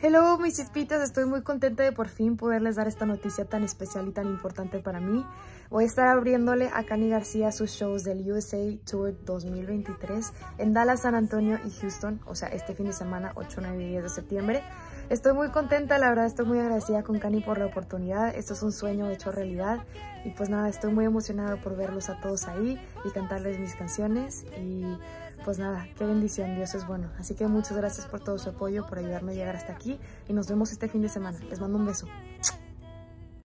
Hello mis chispitas, estoy muy contenta de por fin poderles dar esta noticia tan especial y tan importante para mí. Voy a estar abriéndole a Cani García sus shows del USA Tour 2023 en Dallas, San Antonio y Houston, o sea, este fin de semana, 8, 9 y 10 de septiembre. Estoy muy contenta, la verdad estoy muy agradecida con Cani por la oportunidad. Esto es un sueño hecho realidad y pues nada, estoy muy emocionada por verlos a todos ahí y cantarles mis canciones y pues nada, qué bendición, Dios es bueno. Así que muchas gracias por todo su apoyo, por ayudarme a llegar hasta aquí y nos vemos este fin de semana. Les mando un beso.